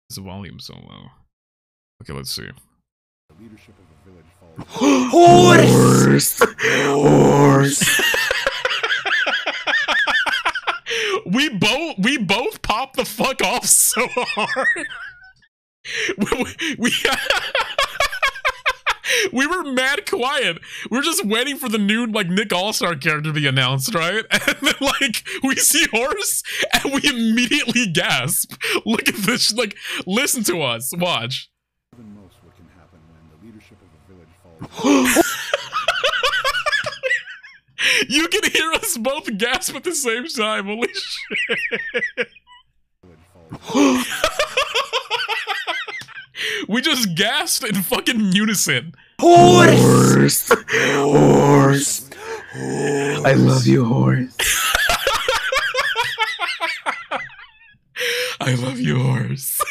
Is the volume so low? Okay, let's see. The leadership of the village falls. Horse! Horse! we both popped the fuck off so hard. we we were mad quiet. We were just waiting for the new like Nick All-Star character to be announced, right? And then like we see horse and we immediately gasp. Look at this, like listen to us. Watch. Even most what can happen when the leadership of the village falls. You can hear us both gasp at the same time. Holy shit. We just gasped in fucking unison. Horse! Horse! I love you, horse. I love you, horse.